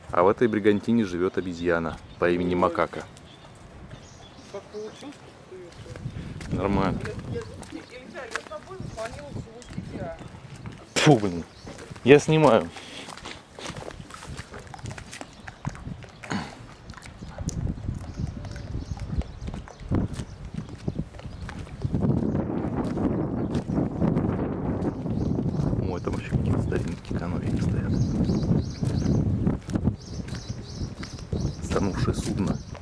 А в этой бригантине живет обезьяна по имени Макака. Нормально. Фу, блин. Я снимаю. Ой, там вообще какие-то старенькие каноэ стоят. Станувшее судно.